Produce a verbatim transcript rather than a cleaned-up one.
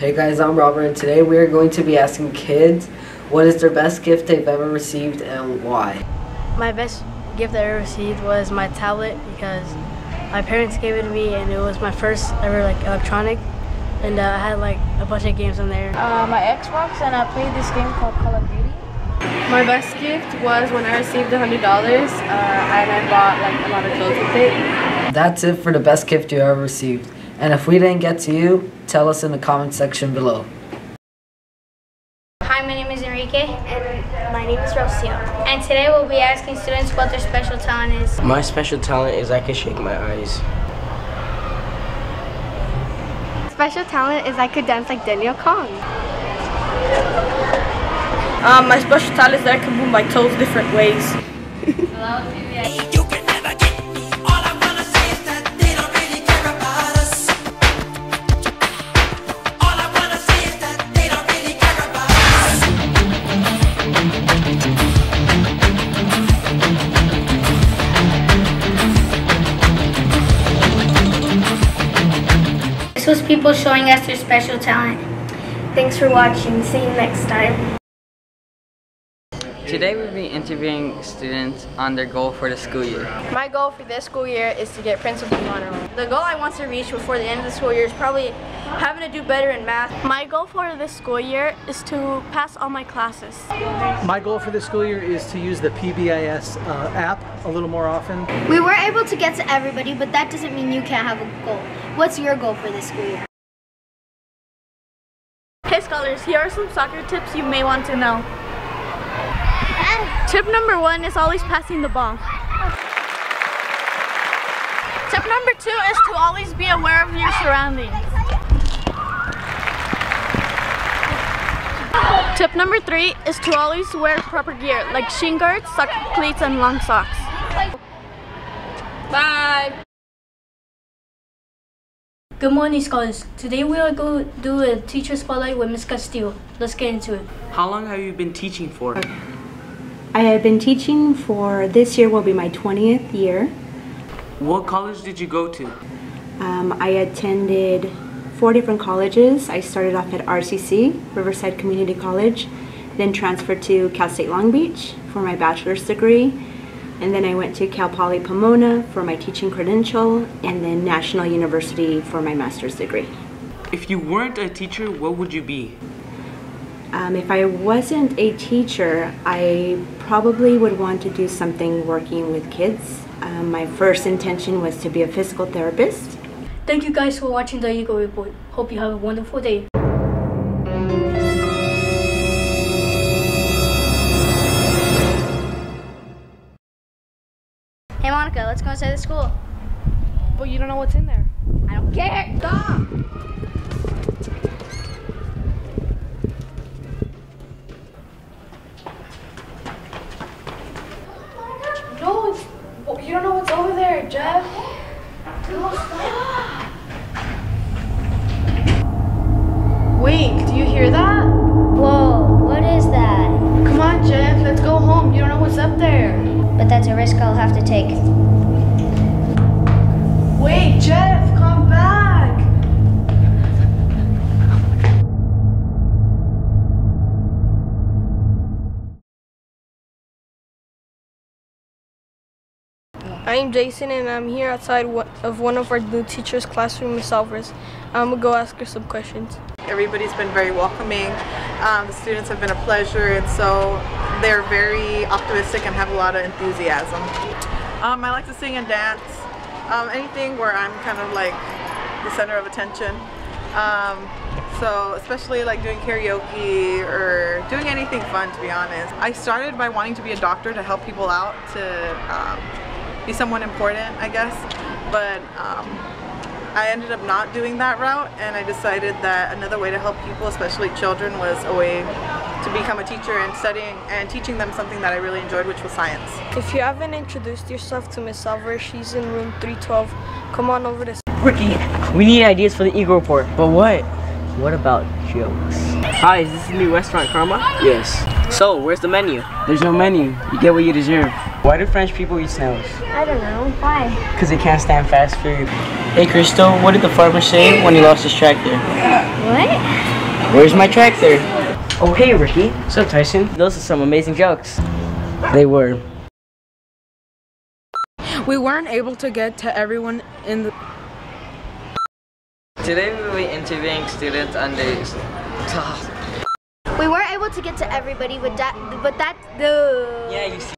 Hey guys, I'm Robert, and today we are going to be asking kids what is their best gift they've ever received and why. My best gift I ever received was my tablet because my parents gave it to me and it was my first ever like electronic, and uh, I had like a bunch of games on there. Uh, my Xbox, and I played this game called Call of Duty. My best gift was when I received one hundred dollars uh, and I bought like a lot of clothes with it. That's it for the best gift you ever received. And if we didn't get to you, tell us in the comment section below. Hi, my name is Enrique. And my name is Rocio. And today we'll be asking students what their special talent is. My special talent is I can shake my eyes. Special talent is I could dance like Daniel Kong. Um, my special talent is that I can move my toes different ways. This was people showing us their special talent. Thanks for watching. See you next time. Today we'll be interviewing students on their goal for the school year. My goal for this school year is to get principal's honor roll. The goal I want to reach before the end of the school year is probably having to do better in math. My goal for this school year is to pass all my classes. My goal for this school year is to use the P B I S uh, app a little more often. We were able to get to everybody, but that doesn't mean you can't have a goal. What's your goal for this school year? Hey scholars, here are some soccer tips you may want to know. Tip number one is always passing the ball. Tip number two is to always be aware of your surroundings. Tip number three is to always wear proper gear, like shin guards, soccer cleats, and long socks. Bye! Good morning, scholars. Today we are going to do a teacher spotlight with Miz Castillo. Let's get into it. How long have you been teaching for? I have been teaching for, this year will be my twentieth year. What college did you go to? Um, I attended four different colleges. I started off at R C C, Riverside Community College, then transferred to Cal State Long Beach for my bachelor's degree, and then I went to Cal Poly Pomona for my teaching credential, and then National University for my master's degree. If you weren't a teacher, what would you be? Um, if I wasn't a teacher, I probably would want to do something working with kids. Um, my first intention was to be a physical therapist. Thank you guys for watching the Eagle Report. Hope you have a wonderful day. Hey Monica, let's go inside the school. But you don't know what's in there. I don't care. Stop! No, you don't know what's over there, Jeff. No, stop. Wait, do you hear that? Whoa, what is that? Come on, Jeff, let's go home. You don't know what's up there. But that's a risk I'll have to take. Wait, Jeff, come back. I'm Jason, and I'm here outside of one of our new teachers' classroom, Miss Alvarez. I'm gonna go ask her some questions. Everybody's been very welcoming. Um, the students have been a pleasure, and so they're very optimistic and have a lot of enthusiasm. Um, I like to sing and dance. Um, anything where I'm kind of like the center of attention. Um, so especially like doing karaoke or doing anything fun, to be honest. I started by wanting to be a doctor to help people out, to um, be someone important, I guess, but um, I ended up not doing that route, and I decided that another way to help people, especially children, was a way to become a teacher and studying and teaching them something that I really enjoyed, which was science. If you haven't introduced yourself to Miss Alvarez, she's in room three twelve. Come on over to... Ricky, we need ideas for the Eagle Report. But what? What about jokes? Hi, is this the new restaurant, Karma? Yes. So, where's the menu? There's no menu. You get what you deserve. Why do French people eat snails? I don't know. Why? Because they can't stand fast food. Hey, Crystal, what did the farmer say when he lost his tractor? What? Where's my tractor? Oh, hey, Ricky. What's up, Tyson? Those are some amazing jokes. They were. We weren't able to get to everyone in the... Today we will be interviewing students on the... We weren't able to get to everybody, but that, but that, the... Yeah, you see.